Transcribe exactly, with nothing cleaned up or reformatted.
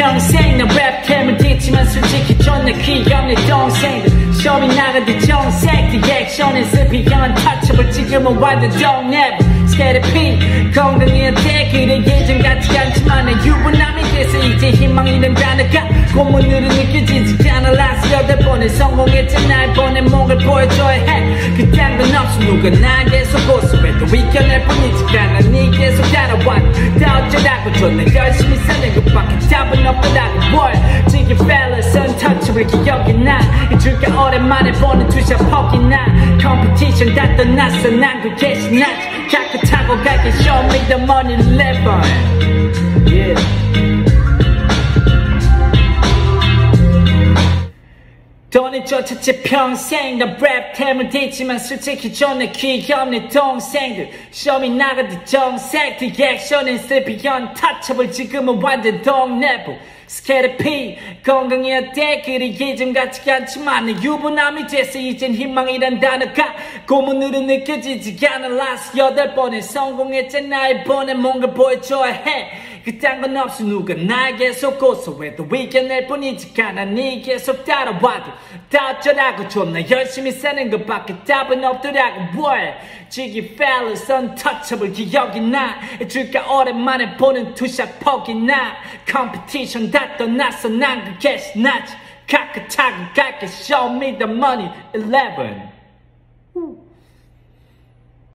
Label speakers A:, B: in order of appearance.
A: 평생 나 랩템을 듣지만 솔직히 존나 귀여운 내 동생들 쇼미 나가듯 정색 리액션에 스피형 터치able 지금은 완전 don't never scared of P 건강이한테 그래 예전 같지 않지만 내 유부남이 돼서 이제 희망이란 단어가 고문으로 느껴지지 않아 last 여덟 번에 성공했잖아 이번에 뭔가를 보여줘야 해 그딴 건 없어 누가 나 계속 고소해도 이겨낼 뿐이지 난 니 계속 따라와 다 어쩌라고 존나 열심히 사는 것밖에 답은 없더라고 뭘 지기 fellas untouchable 기억이 나 이줄까 오랜만에 보는 투샷 퍽이나 컴피티션 다 떠났어 난 그게 신나지 자꾸 타고 갈게 쇼미더머니 eleven yeah. 돈이 쫓았지 평생 나 랩템을 듣지만 솔직히 존나 귀여운 내 동생들 쇼미 나가듯 정색 리액션은 슬피 untouchable 지금은 완전 don't never scared of P 건강해야 돼 그리 예전 같지 않지만 내 유부남이 돼서 이젠 희망이란 단어가 고문으로 느껴지지 않아 last 여덟 번에 성공했잖아 이번에 뭔가 보여줘야 해 그딴 건 없어 누가 날 계속 고소해도 이겨낼 뿐이지 난 니 계속 따라와도 다 어쩌라고 존나 열심히 사는 것밖에 답은 없더라고 뭘 지기 fellas untouchable 기억이 나 줄까 오랜만에 보는 투샷 퍽이 나 컴피티션 다 떠났어 난 그게 신나지 카카 타고 갈게 쇼미더머니 eleven